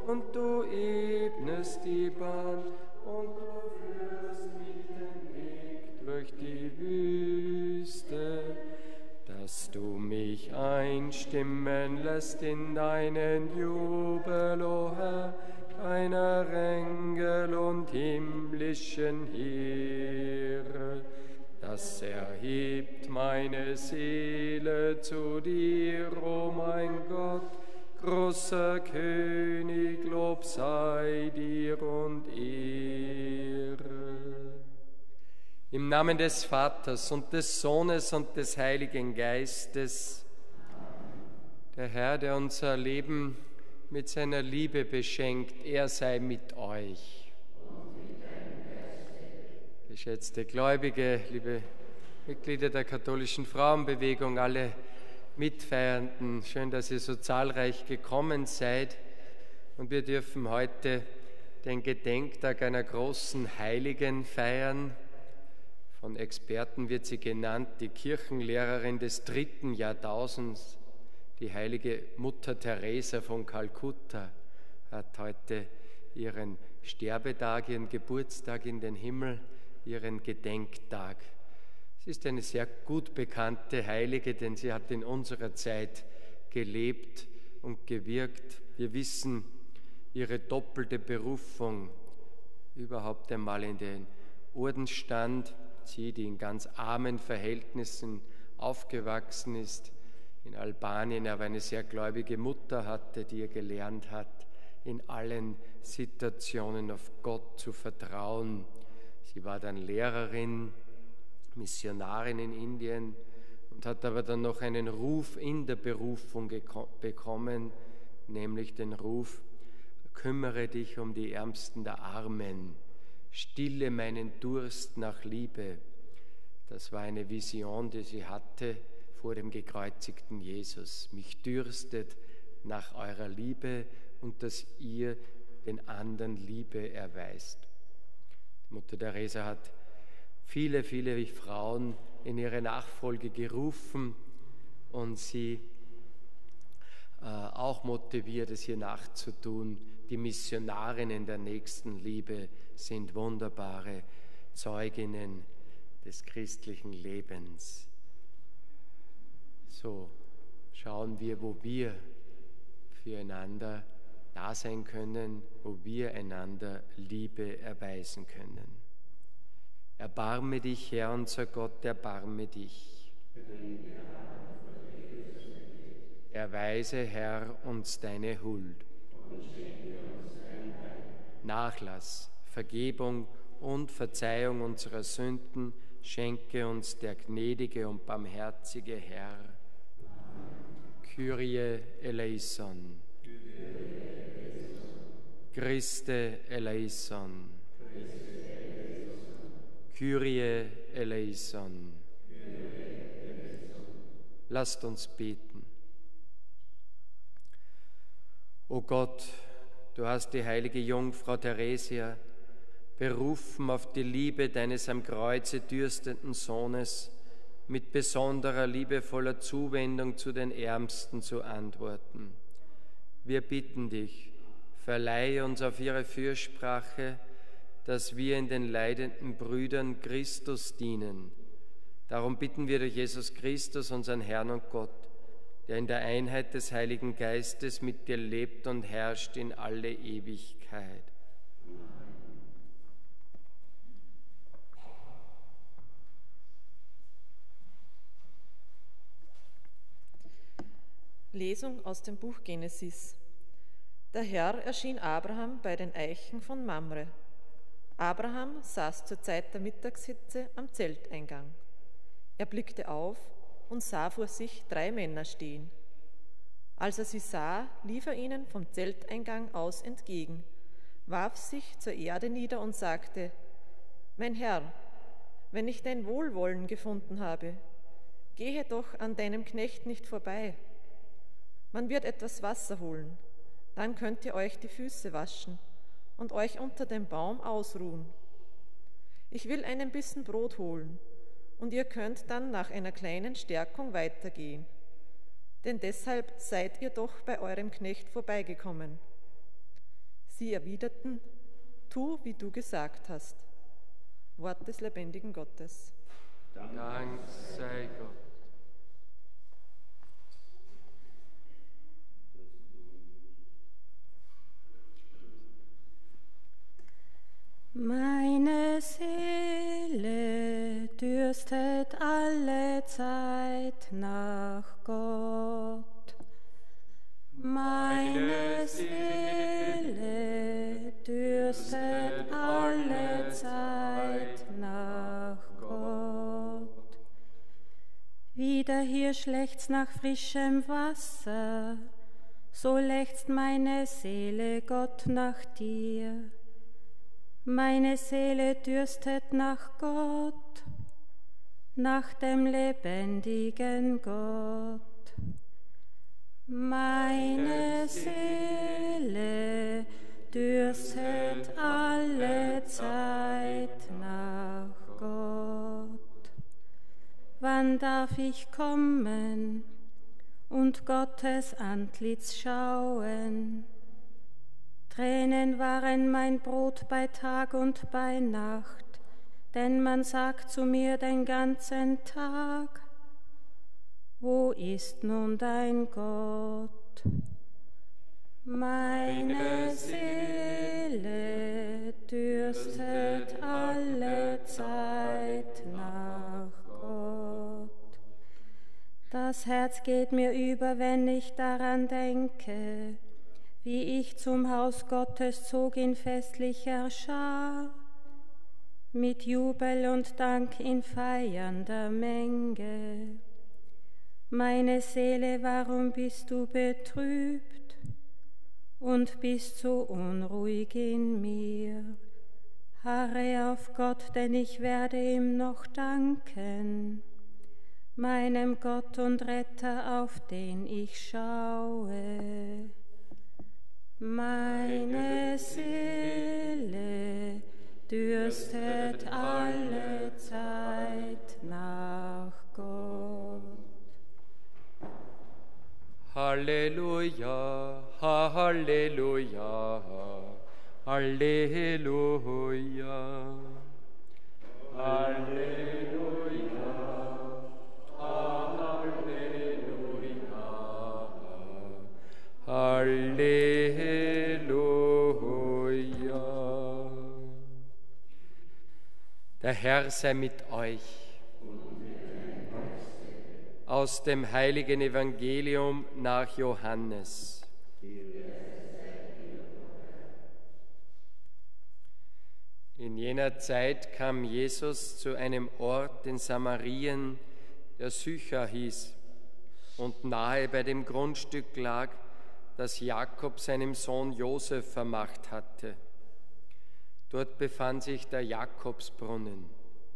und du ebnest die Bahn und du führst mich den Weg durch die Wüste, dass du mich einstimmen lässt in deinen Jubel, o Herr, deiner Engel und himmlischen Heere. Das erhebt meine Seele zu dir, o mein Gott, großer König, Lob sei dir und Ehre. Im Namen des Vaters und des Sohnes und des Heiligen Geistes, der Herr, der unser Leben mit seiner Liebe beschenkt, er sei mit euch. Geschätzte Gläubige, liebe Mitglieder der katholischen Frauenbewegung, alle Mitfeiernden, schön, dass ihr so zahlreich gekommen seid. Und wir dürfen heute den Gedenktag einer großen Heiligen feiern. Von Experten wird sie genannt, die Kirchenlehrerin des 3. Jahrtausends, die heilige Mutter Teresa von Kalkutta, hat heute ihren Sterbetag, ihren Geburtstag in den Himmel, ihren Gedenktag. Sie ist eine sehr gut bekannte Heilige, denn sie hat in unserer Zeit gelebt und gewirkt. Wir wissen ihre doppelte Berufung überhaupt einmal in den Ordensstand. Sie, die in ganz armen Verhältnissen aufgewachsen ist, in Albanien aber eine sehr gläubige Mutter hatte, die ihr gelernt hat, in allen Situationen auf Gott zu vertrauen. Sie war dann Lehrerin, Missionarin in Indien und hat aber dann noch einen Ruf in der Berufung bekommen, nämlich den Ruf: Kümmere dich um die Ärmsten der Armen, stille meinen Durst nach Liebe. Das war eine Vision, die sie hatte vor dem gekreuzigten Jesus. Mich dürstet nach eurer Liebe und dass ihr den anderen Liebe erweist. Mutter Teresa hat viele, viele Frauen in ihre Nachfolge gerufen und sie auch motiviert, es hier nachzutun. Die Missionarinnen der Nächstenliebe sind wunderbare Zeuginnen des christlichen Lebens. So schauen wir, wo wir füreinander da sein können, wo wir einander Liebe erweisen können. Erbarme dich, Herr, unser Gott, erbarme dich. Erweise, Herr, uns deine Huld. Nachlass, Vergebung und Verzeihung unserer Sünden schenke uns der gnädige und barmherzige Herr. Kyrie eleison. Christe eleison. Kyrie eleison. Lasst uns beten. O Gott, du hast die heilige Jungfrau Theresia berufen, auf die Liebe deines am Kreuze dürstenden Sohnes mit besonderer liebevoller Zuwendung zu den Ärmsten zu antworten. Wir bitten dich, verleihe uns auf ihre Fürsprache, dass wir in den leidenden Brüdern Christus dienen. Darum bitten wir durch Jesus Christus, unseren Herrn und Gott, der in der Einheit des Heiligen Geistes mit dir lebt und herrscht in alle Ewigkeit. Lesung aus dem Buch Genesis. Der Herr erschien Abraham bei den Eichen von Mamre. Abraham saß zur Zeit der Mittagshitze am Zelteingang. Er blickte auf und sah vor sich 3 Männer stehen. Als er sie sah, lief er ihnen vom Zelteingang aus entgegen, warf sich zur Erde nieder und sagte: Mein Herr, wenn ich dein Wohlwollen gefunden habe, gehe doch an deinem Knecht nicht vorbei. Man wird etwas Wasser holen, dann könnt ihr euch die Füße waschen und euch unter dem Baum ausruhen. Ich will einen Bissen Brot holen, und ihr könnt dann nach einer kleinen Stärkung weitergehen. Denn deshalb seid ihr doch bei eurem Knecht vorbeigekommen. Sie erwiderten: Tu, wie du gesagt hast. Wort des lebendigen Gottes. Dank sei Gott. Meine Seele dürstet alle Zeit nach Gott. Meine Seele dürstet alle Zeit nach Gott. Wie der Hirsch lechzt nach frischem Wasser, so lechzt meine Seele, Gott, nach dir. Meine Seele dürstet nach Gott, nach dem lebendigen Gott. Meine Seele dürstet alle Zeit nach Gott. Wann darf ich kommen und Gottes Antlitz schauen? Tränen waren mein Brot bei Tag und bei Nacht, denn man sagt zu mir den ganzen Tag: Wo ist nun dein Gott? Meine Seele dürstet alle Zeit nach Gott. Das Herz geht mir über, wenn ich daran denke, wie ich zum Haus Gottes zog in festlicher Schar, mit Jubel und Dank in feiernder Menge. Meine Seele, warum bist du betrübt und bist so unruhig in mir? Harre auf Gott, denn ich werde ihm noch danken, meinem Gott und Retter, auf den ich schaue. Meine Seele dürstet alle Zeit nach Gott. Halleluja, Halleluja, Halleluja, Halleluja, Halleluja, Halleluja. Der Herr sei mit euch. Aus dem heiligen Evangelium nach Johannes. In jener Zeit kam Jesus zu einem Ort in Samarien, der Sychar hieß, und nahe bei dem Grundstück lag, das Jakob seinem Sohn Josef vermacht hatte. Dort befand sich der Jakobsbrunnen.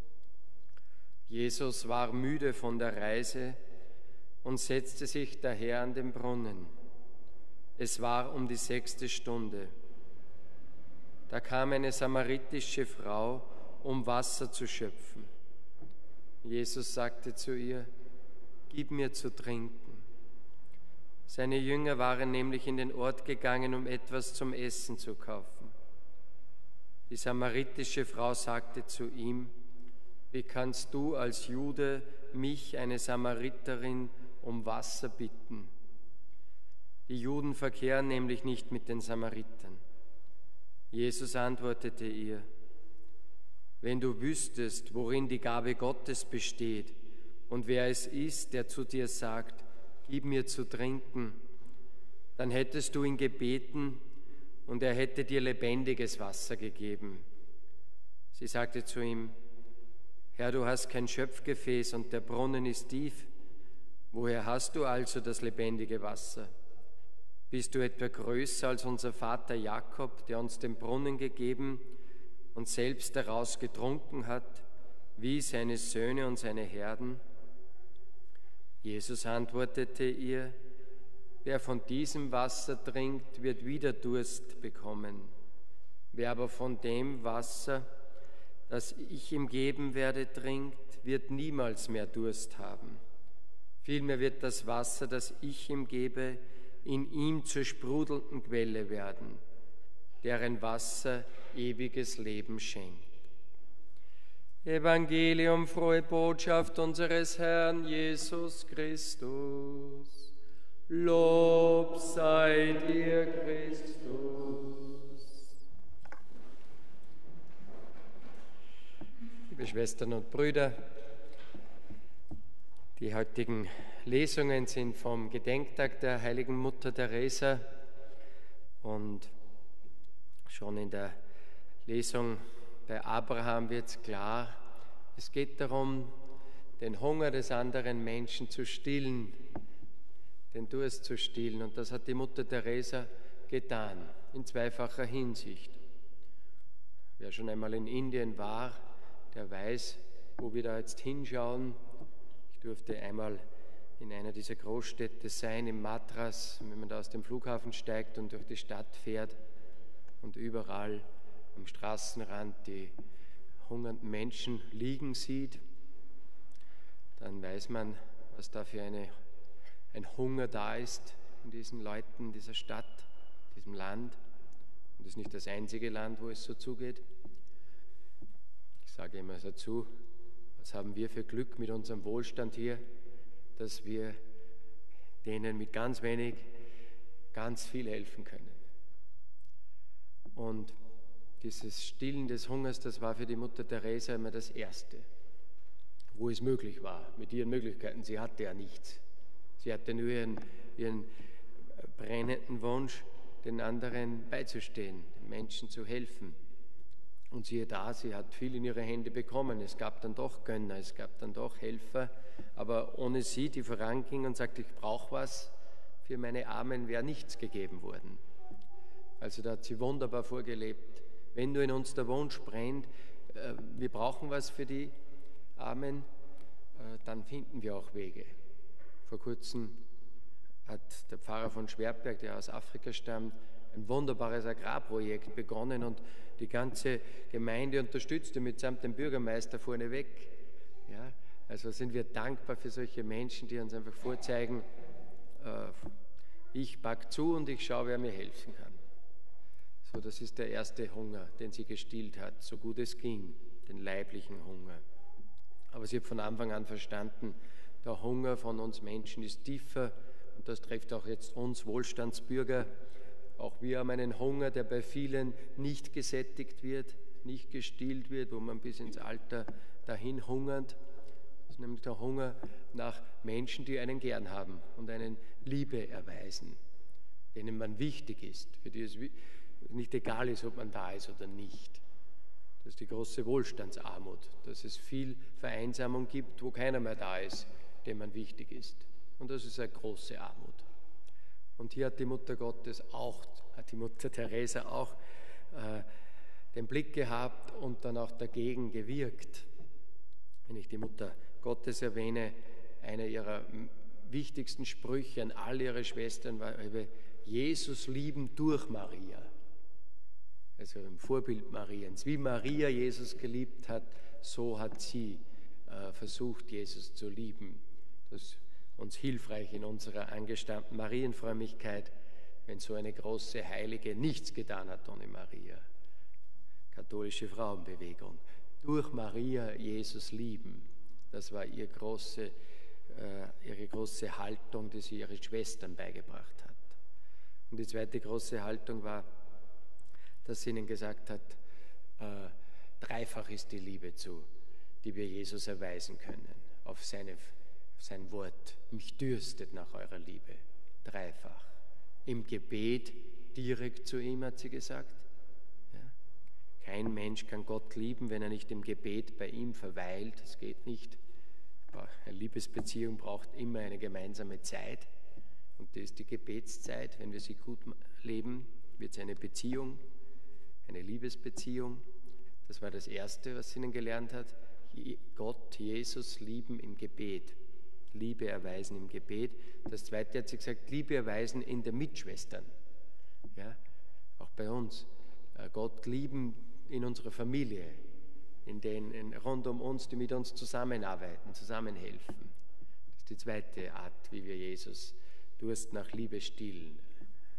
Jesus war müde von der Reise und setzte sich daher an den Brunnen. Es war um die 6. Stunde. Da kam eine samaritische Frau, um Wasser zu schöpfen. Jesus sagte zu ihr: Gib mir zu trinken. Seine Jünger waren nämlich in den Ort gegangen, um etwas zum Essen zu kaufen. Die samaritische Frau sagte zu ihm: Wie kannst du als Jude mich, eine Samariterin, um Wasser bitten? Die Juden verkehren nämlich nicht mit den Samaritern. Jesus antwortete ihr: Wenn du wüsstest, worin die Gabe Gottes besteht und wer es ist, der zu dir sagt: Gib mir zu trinken, dann hättest du ihn gebeten und er hätte dir lebendiges Wasser gegeben. Sie sagte zu ihm: Herr, du hast kein Schöpfgefäß und der Brunnen ist tief. Woher hast du also das lebendige Wasser? Bist du etwa größer als unser Vater Jakob, der uns den Brunnen gegeben und selbst daraus getrunken hat, wie seine Söhne und seine Herden? Jesus antwortete ihr: Wer von diesem Wasser trinkt, wird wieder Durst bekommen. Wer aber von dem Wasser, das ich ihm geben werde, trinkt, wird niemals mehr Durst haben. Vielmehr wird das Wasser, das ich ihm gebe, in ihm zur sprudelnden Quelle werden, deren Wasser ewiges Leben schenkt. Evangelium, frohe Botschaft unseres Herrn Jesus Christus. Lob sei dir, Christus. Liebe Schwestern und Brüder, die heutigen Lesungen sind vom Gedenktag der heiligen Mutter Teresa und schon in der Lesung bei Abraham wird es klar, es geht darum, den Hunger des anderen Menschen zu stillen, den Durst zu stillen. Und das hat die Mutter Teresa getan, in zweifacher Hinsicht. Wer schon einmal in Indien war, der weiß, wo wir da jetzt hinschauen. Ich durfte einmal in einer dieser Großstädte sein, im Madras, wenn man da aus dem Flughafen steigt und durch die Stadt fährt und überall am Straßenrand die hungernden Menschen liegen sieht, dann weiß man, was da für ein Hunger da ist in diesen Leuten, in dieser Stadt, in diesem Land. Und das ist nicht das einzige Land, wo es so zugeht. Ich sage immer dazu, was haben wir für Glück mit unserem Wohlstand hier, dass wir denen mit ganz wenig ganz viel helfen können. Und dieses Stillen des Hungers, das war für die Mutter Teresa immer das Erste, wo es möglich war, mit ihren Möglichkeiten. Sie hatte ja nichts. Sie hatte nur ihren brennenden Wunsch, den anderen beizustehen, den Menschen zu helfen. Und siehe da, sie hat viel in ihre Hände bekommen. Es gab dann doch Gönner, es gab dann doch Helfer, aber ohne sie, die voranging und sagte, ich brauche was, für meine Armen wäre nichts gegeben worden. Also da hat sie wunderbar vorgelebt. Wenn nur in uns der Wunsch brennt, wir brauchen was für die Armen, dann finden wir auch Wege. Vor kurzem hat der Pfarrer von Schwertberg, der aus Afrika stammt, ein wunderbares Agrarprojekt begonnen und die ganze Gemeinde unterstützte mitsamt dem Bürgermeister vorneweg. Ja, also sind wir dankbar für solche Menschen, die uns einfach vorzeigen, ich pack zu und ich schaue, wer mir helfen kann. So, das ist der erste Hunger, den sie gestillt hat, so gut es ging, den leiblichen Hunger. Aber sie hat von Anfang an verstanden, der Hunger von uns Menschen ist tiefer und das trifft auch jetzt uns Wohlstandsbürger. Auch wir haben einen Hunger, der bei vielen nicht gesättigt wird, nicht gestillt wird, wo man bis ins Alter dahin hungert. Das ist nämlich der Hunger nach Menschen, die einen gern haben und einen Liebe erweisen, denen man wichtig ist, für die es nicht egal ist, ob man da ist oder nicht. Das ist die große Wohlstandsarmut, dass es viel Vereinsamung gibt, wo keiner mehr da ist, dem man wichtig ist. Und das ist eine große Armut. Und hier hat die Mutter Gottes auch, hat die Mutter Teresa auch den Blick gehabt und dann auch dagegen gewirkt. Wenn ich die Mutter Gottes erwähne, einer ihrer wichtigsten Sprüche an all ihre Schwestern war über Jesus lieben durch Maria. Also im Vorbild Mariens. Wie Maria Jesus geliebt hat, so hat sie versucht, Jesus zu lieben. Das ist uns hilfreich in unserer angestammten Marienfrömmigkeit, wenn so eine große Heilige nichts getan hat ohne Maria. Katholische Frauenbewegung. Durch Maria Jesus lieben. Das war ihre große Haltung, die sie ihren Schwestern beigebracht hat. Und die zweite große Haltung war, dass sie ihnen gesagt hat, dreifach ist die Liebe die wir Jesus erweisen können, auf sein Wort. Mich dürstet nach eurer Liebe. Dreifach. Im Gebet direkt zu ihm, hat sie gesagt. Ja. Kein Mensch kann Gott lieben, wenn er nicht im Gebet bei ihm verweilt. Das geht nicht. Eine Liebesbeziehung braucht immer eine gemeinsame Zeit. Und das ist die Gebetszeit. Wenn wir sie gut leben, wird es eine Beziehung, eine Liebesbeziehung. Das war das Erste, was sie ihnen gelernt hat. Gott, Jesus lieben im Gebet. Liebe erweisen im Gebet. Das Zweite hat sie gesagt, Liebe erweisen in den Mitschwestern. Ja, auch bei uns. Gott lieben in unserer Familie, in den rund um uns, die mit uns zusammenarbeiten, zusammenhelfen. Das ist die zweite Art, wie wir Jesus Durst nach Liebe stillen.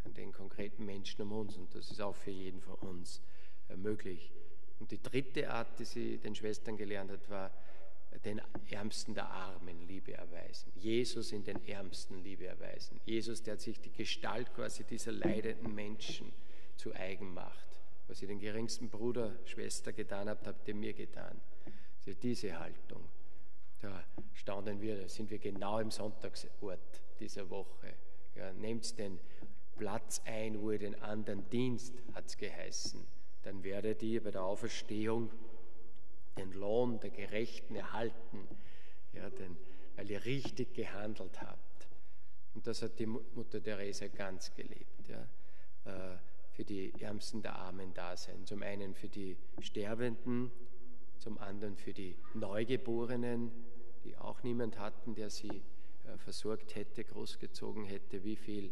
an den konkreten Menschen um uns. Und das ist auch für jeden von uns möglich. Und die dritte Art, die sie den Schwestern gelernt hat, war den Ärmsten der Armen Liebe erweisen. Jesus in den Ärmsten Liebe erweisen. Jesus, der hat sich die Gestalt quasi dieser leidenden Menschen zu eigen macht. Was ihr den geringsten Bruder, Schwester getan habt, habt ihr mir getan. Also diese Haltung. Da staunen wir, da sind wir genau im Sonntagsort dieser Woche. Ja, nehmt den Platz ein, wo ihr den anderen dienst, hat es geheißen. Dann werdet ihr bei der Auferstehung den Lohn der Gerechten erhalten, ja, weil ihr richtig gehandelt habt. Und das hat die Mutter Teresa ganz gelebt. Ja, für die Ärmsten der Armen da sein. Zum einen für die Sterbenden, zum anderen für die Neugeborenen, die auch niemand hatten, der sie versorgt hätte, großgezogen hätte. Wie viele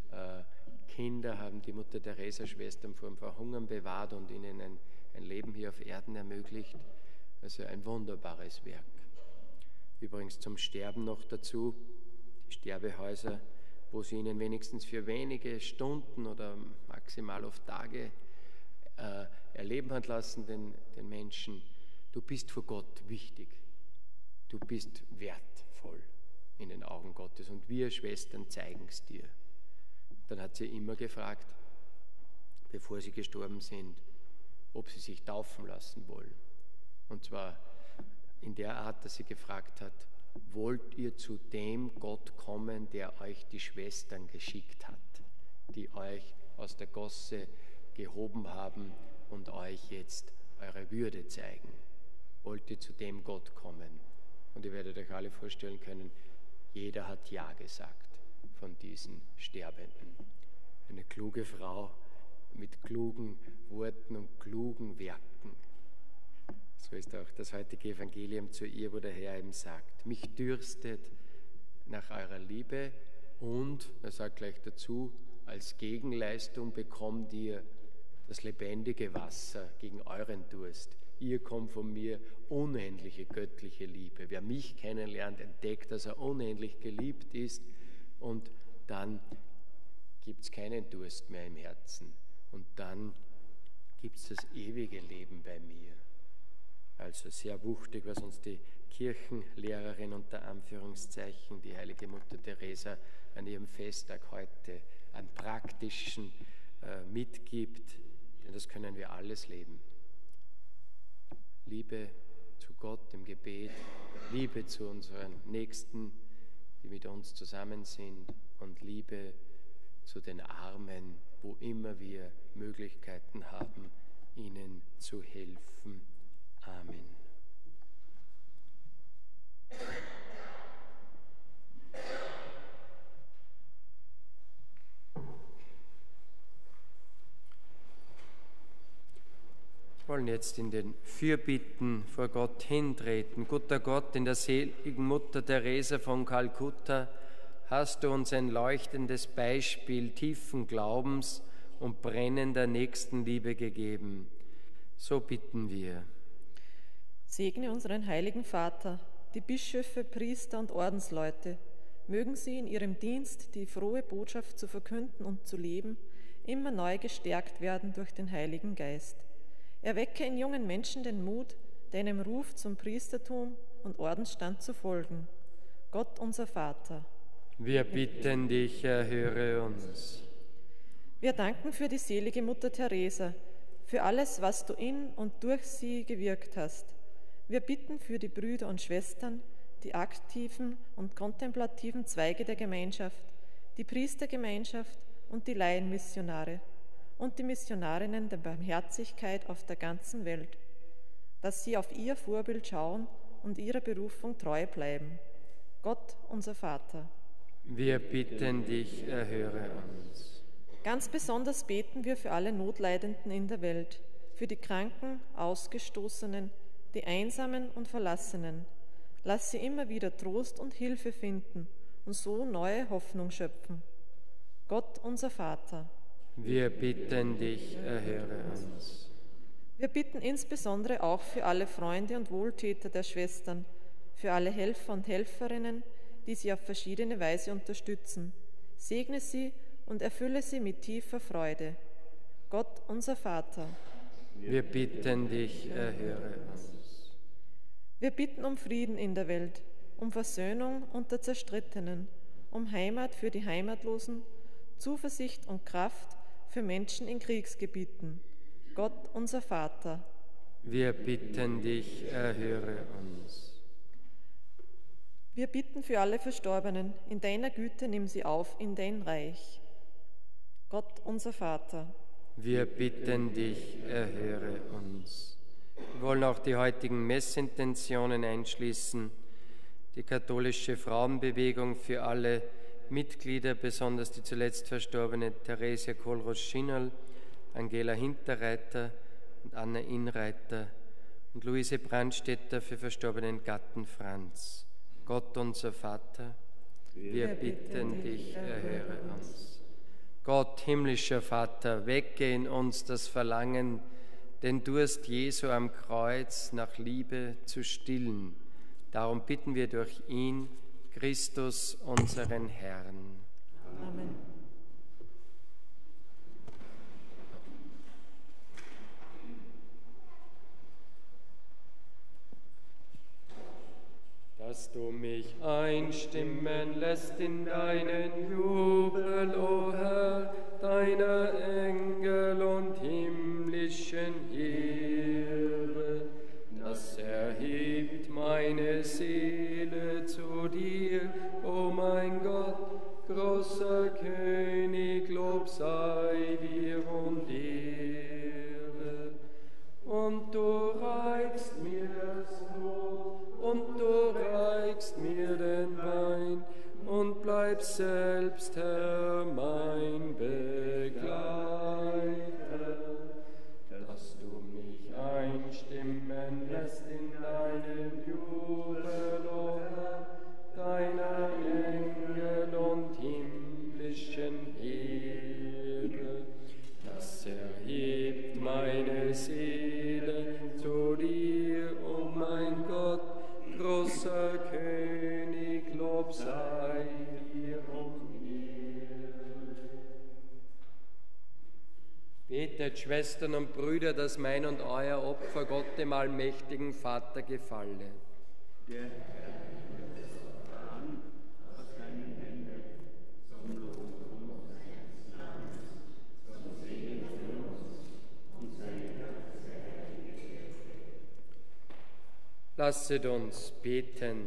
Kinder haben die Mutter Teresa-Schwestern vor dem Verhungern bewahrt und ihnen ein Leben hier auf Erden ermöglicht. Also ein wunderbares Werk. Übrigens zum Sterben noch dazu, die Sterbehäuser, wo sie ihnen wenigstens für wenige Stunden oder maximal auf Tage erleben hat lassen, den Menschen, du bist vor Gott wichtig, du bist wertvoll in den Augen Gottes und wir Schwestern zeigen es dir. Dann hat sie immer gefragt, bevor sie gestorben sind, ob sie sich taufen lassen wollen. Und zwar in der Art, dass sie gefragt hat, wollt ihr zu dem Gott kommen, der euch die Schwestern geschickt hat, die euch aus der Gosse gehoben haben und euch jetzt eure Würde zeigen? Wollt ihr zu dem Gott kommen? Und ihr werdet euch alle vorstellen können, jeder hat Ja gesagt von diesen Sterbenden. Eine kluge Frau mit klugen Worten und klugen Werken. So ist auch das heutige Evangelium zu ihr, wo der Herr ihm sagt, mich dürstet nach eurer Liebe und, er sagt gleich dazu, als Gegenleistung bekommt ihr das lebendige Wasser gegen euren Durst. Ihr kommt von mir unendliche göttliche Liebe. Wer mich kennenlernt, entdeckt, dass er unendlich geliebt ist und dann gibt es keinen Durst mehr im Herzen und dann gibt es das ewige Leben bei mir. Also sehr wuchtig, was uns die Kirchenlehrerin unter Anführungszeichen, die heilige Mutter Teresa, an ihrem Festtag heute an praktischen mitgibt, denn das können wir alles leben. Liebe zu Gott im Gebet, Liebe zu unseren Nächsten, die mit uns zusammen sind und Liebe zu den Armen, wo immer wir Möglichkeiten haben, ihnen zu helfen. Amen. Wir wollen jetzt in den Fürbitten vor Gott hintreten. Guter Gott, in der seligen Mutter Teresa von Kalkutta hast du uns ein leuchtendes Beispiel tiefen Glaubens und brennender Nächstenliebe gegeben. So bitten wir. Segne unseren heiligen Vater, die Bischöfe, Priester und Ordensleute. Mögen sie in ihrem Dienst, die frohe Botschaft zu verkünden und zu leben, immer neu gestärkt werden durch den Heiligen Geist. Erwecke in jungen Menschen den Mut, deinem Ruf zum Priestertum und Ordensstand zu folgen. Gott, unser Vater. Wir bitten dich, erhöre uns. Wir danken für die selige Mutter Teresa, für alles, was du in und durch sie gewirkt hast. Wir bitten für die Brüder und Schwestern, die aktiven und kontemplativen Zweige der Gemeinschaft, die Priestergemeinschaft und die Laienmissionare und die Missionarinnen der Barmherzigkeit auf der ganzen Welt, dass sie auf ihr Vorbild schauen und ihrer Berufung treu bleiben. Gott, unser Vater. Wir bitten dich, erhöre uns. Ganz besonders beten wir für alle Notleidenden in der Welt, für die Kranken, Ausgestoßenen, die Einsamen und Verlassenen. Lass sie immer wieder Trost und Hilfe finden und so neue Hoffnung schöpfen. Gott, unser Vater. Wir bitten dich, erhöre uns. Wir bitten insbesondere auch für alle Freunde und Wohltäter der Schwestern, für alle Helfer und Helferinnen, die sie auf verschiedene Weise unterstützen. Segne sie und erfülle sie mit tiefer Freude. Gott, unser Vater, wir bitten dich, erhöre uns. wir bitten um Frieden in der Welt, um Versöhnung unter Zerstrittenen, um Heimat für die Heimatlosen, Zuversicht und Kraft für Menschen in Kriegsgebieten. Gott, unser Vater, wir bitten dich, erhöre uns. wir bitten für alle Verstorbenen, in deiner Güte nimm sie auf in dein Reich. Gott, unser Vater, wir bitten dich, erhöre uns. Wir wollen auch die heutigen Messintentionen einschließen, die katholische Frauenbewegung für alle Mitglieder, besonders die zuletzt verstorbene Theresia Kohlroß-Schinnerl, Angela Hinterreiter und Anna Inreiter und Luise Brandstätter für verstorbenen Gatten Franz. Gott, unser Vater, wir bitten dich, erhöre uns. Gott, himmlischer Vater, wecke in uns das Verlangen, den Durst Jesu am Kreuz nach Liebe zu stillen. Darum bitten wir durch ihn, Christus, unseren Herrn. Amen. Dass du mich einstimmen lässt in deinen Jubel, o Herr, deiner Engel und himmlischen Ehre. Das erhebt meine Seele zu dir, o mein Gott, großer König, Lob sei dir und Ehre. Und du reichst mir das Brot, und du reichst mir den Wein, und bleibst selbst, Herr, mein Begleiter. Dass du mich einstimmen lässt in deinem Jubel, o Herr, deiner Engel und himmlischen Ehre. Das erhebt meine Seele zu dir, o mein Gott, großer König, Lob sei dir und Ehre. Betet, Schwestern und Brüder, dass mein und euer Opfer Gott, dem allmächtigen Vater, gefalle. Der Herr nimmt es an aus deinen Händen, zum Lob unseres Namens, zum Segen für uns und seine ganze Heilige. Lasset uns beten.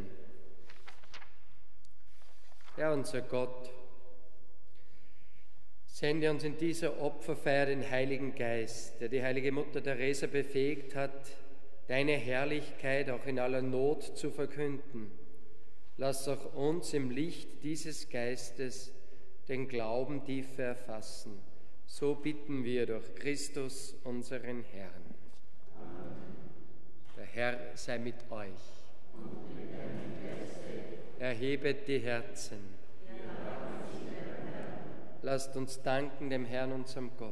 Herr, unser Gott, sende uns in dieser Opferfeier den Heiligen Geist, der die heilige Mutter Teresa befähigt hat, deine Herrlichkeit auch in aller Not zu verkünden. Lass auch uns im Licht dieses Geistes den Glauben tiefer erfassen. So bitten wir durch Christus, unseren Herrn. Der Herr sei mit euch. Erhebet die Herzen. Lasst uns danken dem Herrn, unserem Gott.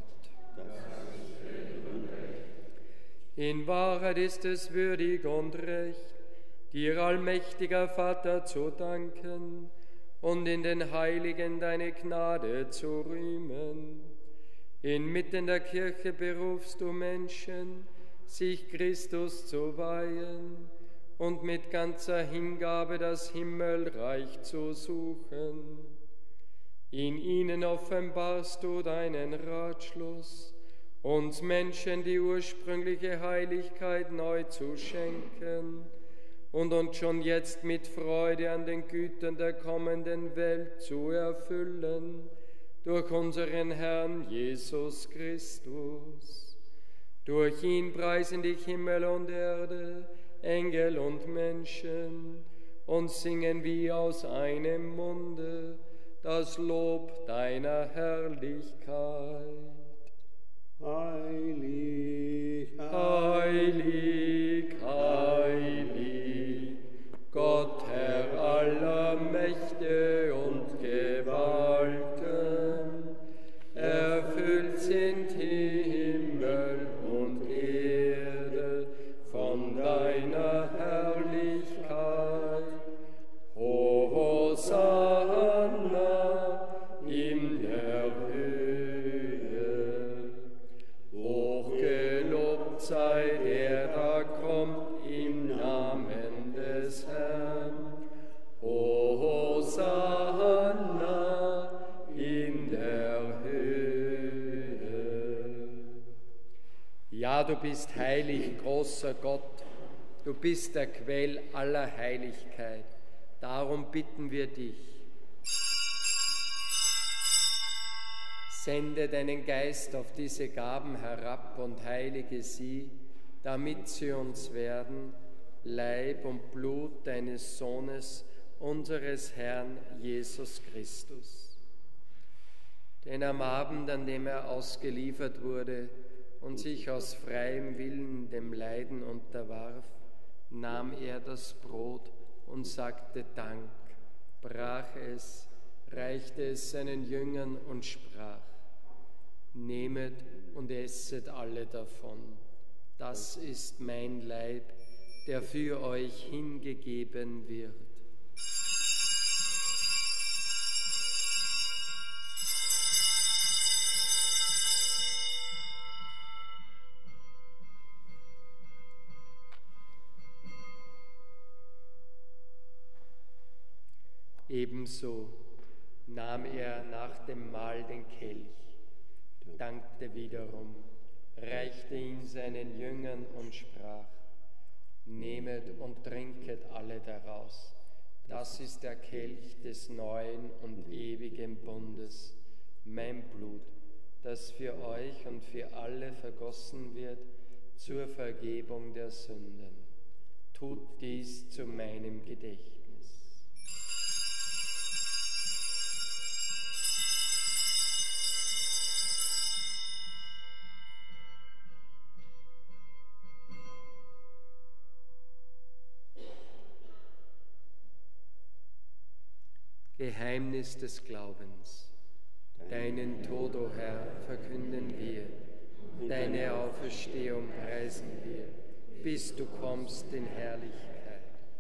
In Wahrheit ist es würdig und recht, dir, allmächtiger Vater, zu danken und in den Heiligen deine Gnade zu rühmen. Inmitten der Kirche berufst du Menschen, sich Christus zu weihen und mit ganzer Hingabe das Himmelreich zu suchen. In ihnen offenbarst du deinen Ratschluss, uns Menschen die ursprüngliche Heiligkeit neu zu schenken und uns schon jetzt mit Freude an den Gütern der kommenden Welt zu erfüllen, durch unseren Herrn Jesus Christus. Durch ihn preisen dich Himmel und Erde, Engel und Menschen, und singen wie aus einem Munde das Lob deiner Herrlichkeit. Heilig, Heilig, heilig, Gott, Herr aller Mächte und Gewalten, erfüllt sind Himmel und Erde von deiner Herrlichkeit. Hosanna in der Ja, du bist heilig, großer Gott, du bist der Quell aller Heiligkeit. Darum bitten wir dich. Sende deinen Geist auf diese Gaben herab und heilige sie, damit sie uns werden, Leib und Blut deines Sohnes, unseres Herrn Jesus Christus. Denn am Abend, an dem er ausgeliefert wurde und sich aus freiem Willen dem Leiden unterwarf, nahm er das Brot und sagte Dank, brach es, reichte es seinen Jüngern und sprach: Nehmet und esset alle davon. Das ist mein Leib, der für euch hingegeben wird. Ebenso nahm er nach dem Mahl den Kelch, dankte wiederum, reichte ihn seinen Jüngern und sprach: Nehmet und trinket alle daraus. Das ist der Kelch des neuen und ewigen Bundes, mein Blut, das für euch und für alle vergossen wird zur Vergebung der Sünden. Tut dies zu meinem Gedächtnis. Geheimnis des Glaubens. Deinen Tod, o Herr, verkünden wir, deine Auferstehung preisen wir, bis du kommst in Herrlichkeit.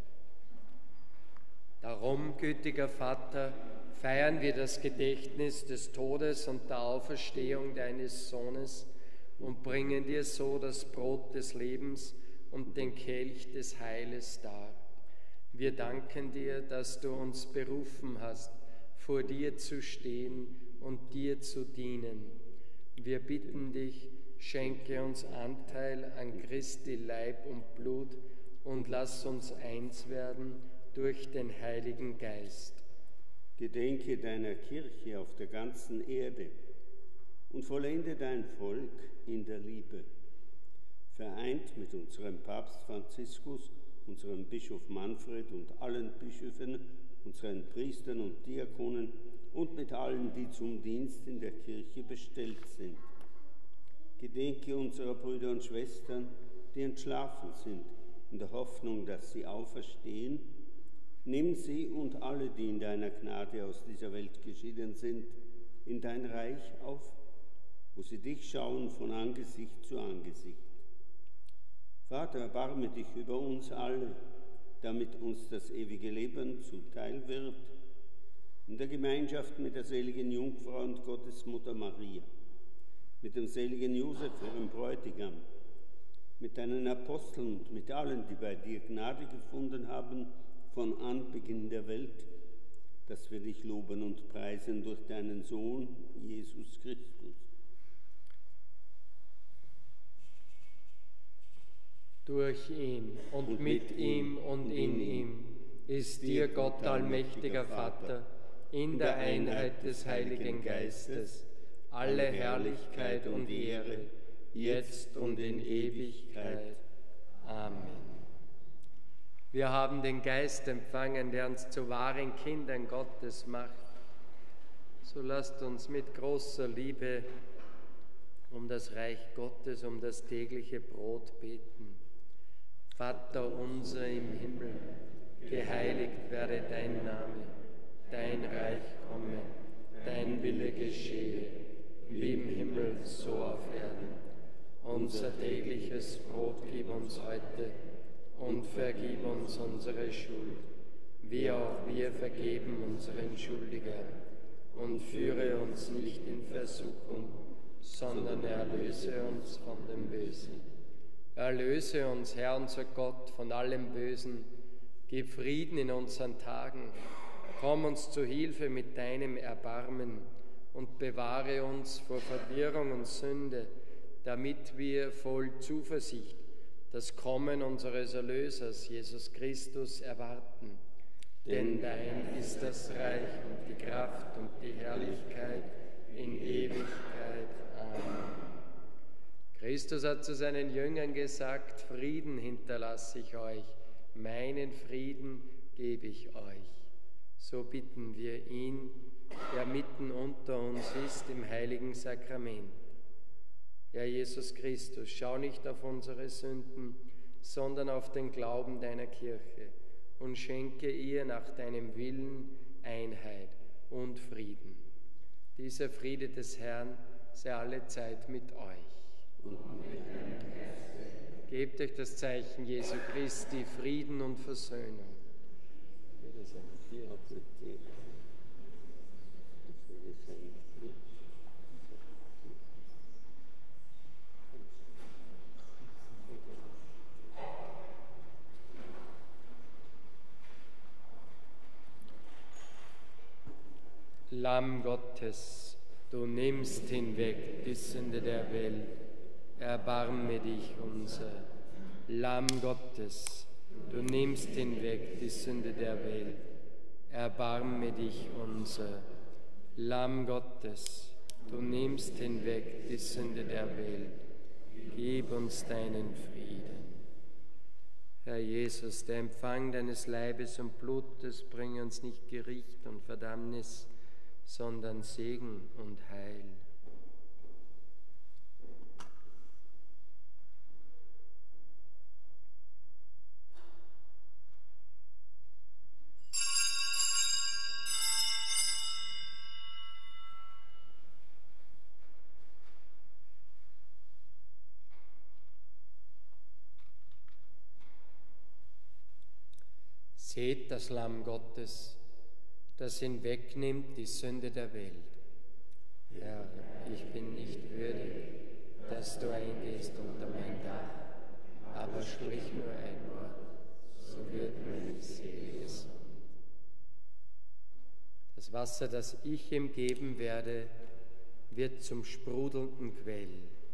Darum, gütiger Vater, feiern wir das Gedächtnis des Todes und der Auferstehung deines Sohnes und bringen dir so das Brot des Lebens und den Kelch des Heiles dar. Wir danken dir, dass du uns berufen hast, vor dir zu stehen und dir zu dienen. Wir bitten dich, schenke uns Anteil an Christi Leib und Blut und lass uns eins werden durch den Heiligen Geist. Gedenke deiner Kirche auf der ganzen Erde und vollende dein Volk in der Liebe. Vereint mit unserem Papst Franziskus, unserem Bischof Manfred und allen Bischöfen, unseren Priestern und Diakonen und mit allen, die zum Dienst in der Kirche bestellt sind. Gedenke unserer Brüder und Schwestern, die entschlafen sind, in der Hoffnung, dass sie auferstehen. Nimm sie und alle, die in deiner Gnade aus dieser Welt geschieden sind, in dein Reich auf, wo sie dich schauen von Angesicht zu Angesicht. Vater, erbarme dich über uns alle, damit uns das ewige Leben zuteil wird, in der Gemeinschaft mit der seligen Jungfrau und Gottesmutter Maria, mit dem seligen Josef, ihrem Bräutigam, mit deinen Aposteln und mit allen, die bei dir Gnade gefunden haben, von Anbeginn der Welt, dass wir dich loben und preisen durch deinen Sohn, Jesus Christus. Durch ihn und mit ihm und in ihm ist dir Gott allmächtiger Vater, in der Einheit des Heiligen Geistes, alle Herrlichkeit und Ehre, jetzt und in Ewigkeit. Amen. Wir haben den Geist empfangen, der uns zu wahren Kindern Gottes macht. So lasst uns mit großer Liebe um das Reich Gottes, um das tägliche Brot beten. Vater unser im Himmel, geheiligt werde dein Name, dein Reich komme, dein Wille geschehe, wie im Himmel, so auf Erden. Unser tägliches Brot gib uns heute und vergib uns unsere Schuld, wie auch wir vergeben unseren Schuldigern. Und führe uns nicht in Versuchung, sondern erlöse uns von dem Bösen. Erlöse uns, Herr unser Gott, von allem Bösen, gib Frieden in unseren Tagen, komm uns zu Hilfe mit deinem Erbarmen und bewahre uns vor Verwirrung und Sünde, damit wir voll Zuversicht das Kommen unseres Erlösers, Jesus Christus, erwarten. Denn dein ist das Reich und die Kraft und die Herrlichkeit in Ewigkeit. Amen. Christus hat zu seinen Jüngern gesagt, Frieden hinterlasse ich euch, meinen Frieden gebe ich euch. So bitten wir ihn, der mitten unter uns ist im heiligen Sakrament. Herr Jesus Christus, schau nicht auf unsere Sünden, sondern auf den Glauben deiner Kirche und schenke ihr nach deinem Willen Einheit und Frieden. Dieser Friede des Herrn sei alle Zeit mit euch. Gebt euch das Zeichen Jesu Christi, Frieden und Versöhnung. Lamm Gottes, du nimmst hinweg die Sünde der Welt, erbarme dich unser. Lamm Gottes, du nimmst hinweg die Sünde der Welt, erbarme dich unser. Lamm Gottes, du nimmst hinweg die Sünde der Welt, gib uns deinen Frieden. Herr Jesus, der Empfang deines Leibes und Blutes bringe uns nicht Gericht und Verdammnis, sondern Segen und Heil. Seht das Lamm Gottes, das hinwegnimmt die Sünde der Welt. Herr, ich bin nicht würdig, dass du eingehst unter mein Dach, aber sprich nur ein Wort, so wird meine Seele gesund. Das Wasser, das ich ihm geben werde, wird zum sprudelnden Quell.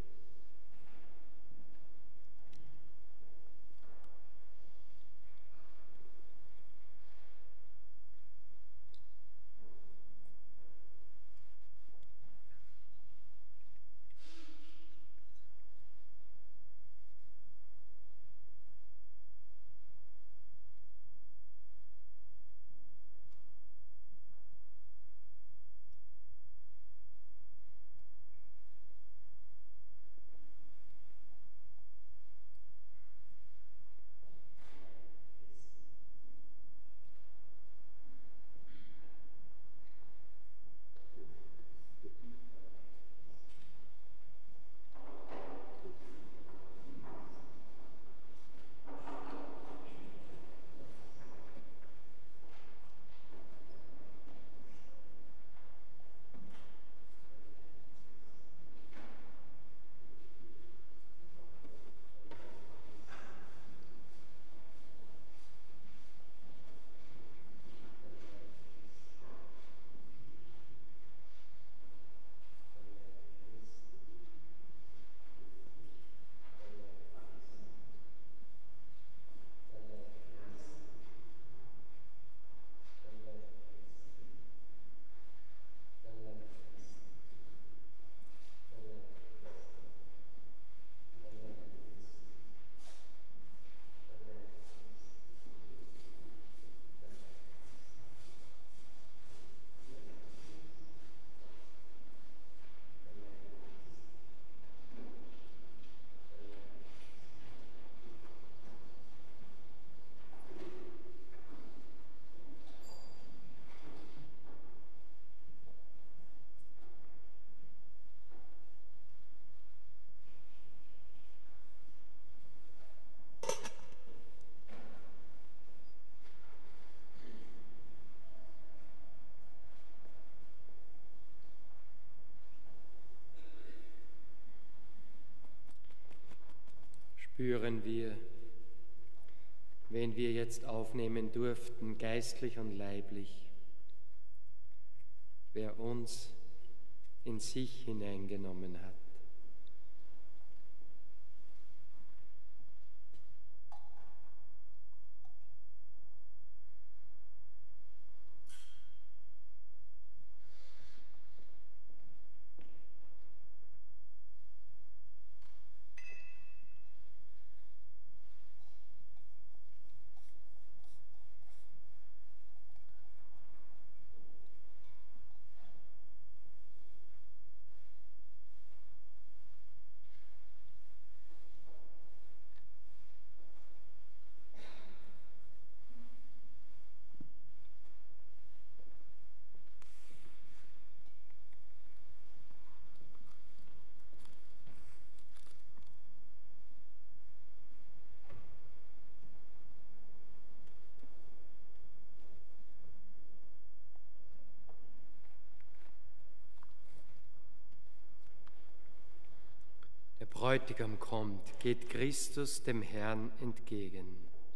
Spüren wir, wenn wir jetzt aufnehmen durften, geistlich und leiblich, wer uns in sich hineingenommen hat. Bräutigam kommt, geht Christus dem Herrn entgegen.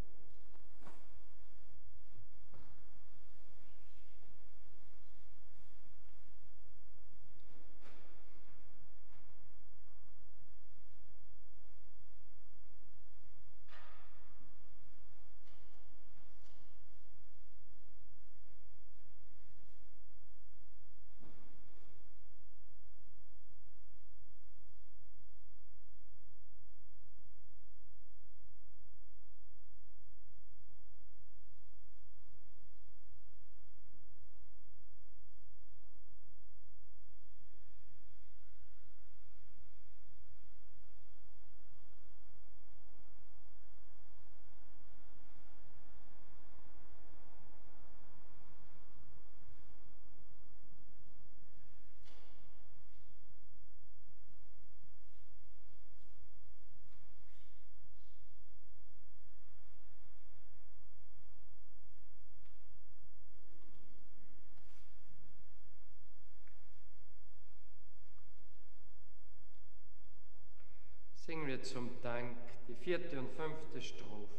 Singen wir zum Dank die 4. und 5. Strophe.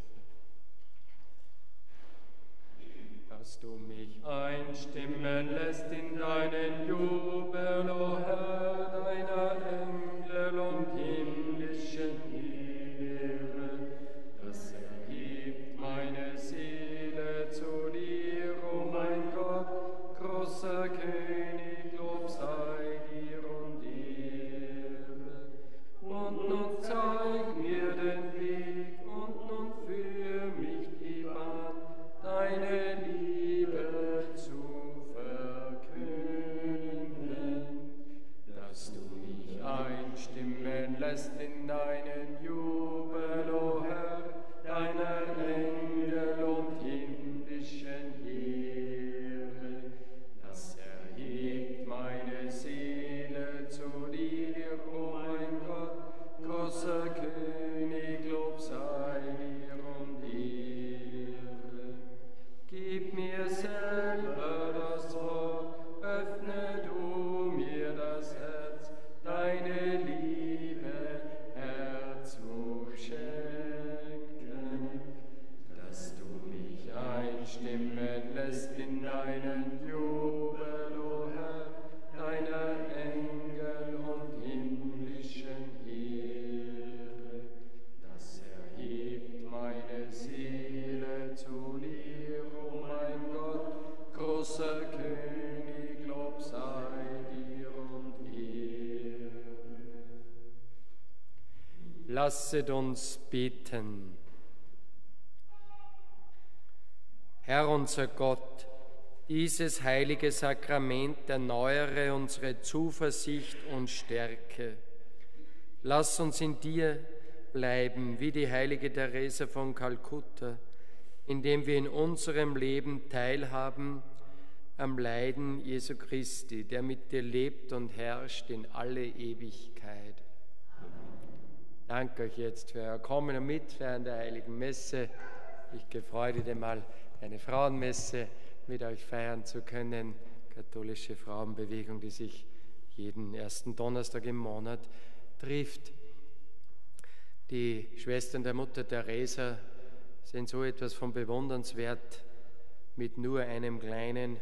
Dass du mich einstimmen lässt in deinen Jubel, o Herr, deiner Engel und himmlischen Heere. Das erhebt meine Seele zu dir, o mein Gott, großer König, Lob sei dir und Ehre. Und nun zeig mir den Weg und nun führ mich die Bahn, deine Liebe zu verkünden, dass du mich einstimmen lässt in deinen Jubel, o Herr, deiner Engel und himmlischen Heere. Das erhebt meine Seele zu dir, o mein Gott, großer König, Lob sei dir und Ehre. Gib mir selber das Wort, öffne du mir das Herz, deine Liebe, Herr, zu schenken, dass du mich einstimmen lässt in deinen Jubel, o Herr, deiner Engel und himmlischen Heere. Das erhebt meine Seele zu dir, o mein Gott, großer König, Lob sei dir und Ehre. Lasset uns beten. Herr unser Gott, dieses heilige Sakrament erneuere unsere Zuversicht und Stärke. Lass uns in dir bleiben, wie die heilige Teresa von Kalkutta, indem wir in unserem Leben teilhaben am Leiden Jesu Christi, der mit dir lebt und herrscht in alle Ewigkeit. Danke euch jetzt für euer Kommen und Mitfeiern der Heiligen Messe. Ich gefreut wieder mal eine Frauenmesse mit euch feiern zu können. Katholische Frauenbewegung, die sich jeden ersten Donnerstag im Monat trifft. Die Schwestern der Mutter Teresa sind so etwas von bewundernswert. Mit nur einem kleinen,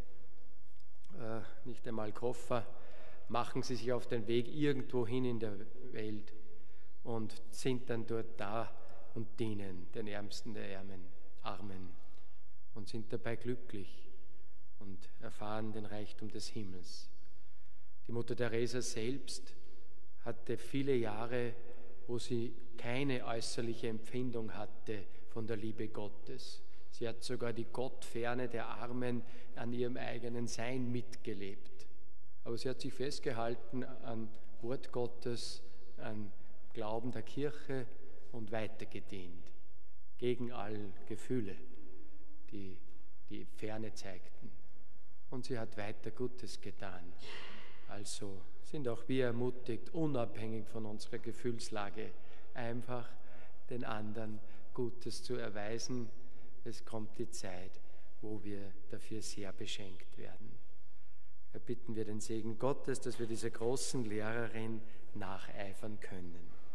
nicht einmal Koffer, machen sie sich auf den Weg irgendwo hin in der Welt und sind dann dort da und dienen den Ärmsten der Armen und sind dabei glücklich und erfahren den Reichtum des Himmels. Die Mutter Teresa selbst hatte viele Jahre, wo sie keine äußerliche Empfindung hatte von der Liebe Gottes. Sie hat sogar die Gottferne der Armen an ihrem eigenen Sein mitgelebt. Aber sie hat sich festgehalten an Wort Gottes, an Glauben der Kirche und weitergedient, gegen all Gefühle, die die Ferne zeigten. Und sie hat weiter Gutes getan. Also sind auch wir ermutigt, unabhängig von unserer Gefühlslage, einfach den anderen Gutes zu erweisen. Es kommt die Zeit, wo wir dafür sehr beschenkt werden. Erbitten wir den Segen Gottes, dass wir dieser großen Lehrerin nacheifern können.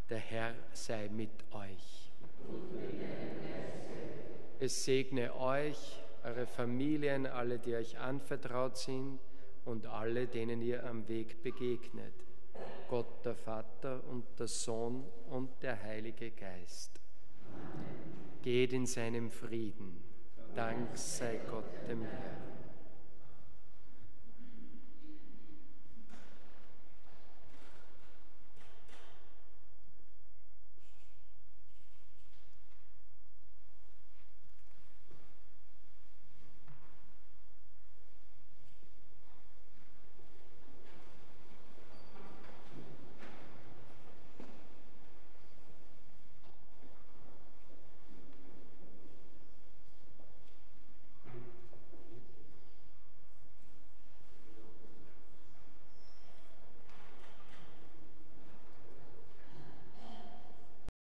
Der Herr sei mit euch. Es segne euch, eure Familien, alle, die euch anvertraut sind und alle, denen ihr am Weg begegnet. Gott, der Vater und der Sohn und der Heilige Geist. Geht in seinem Frieden. Dank sei Gott dem Herrn.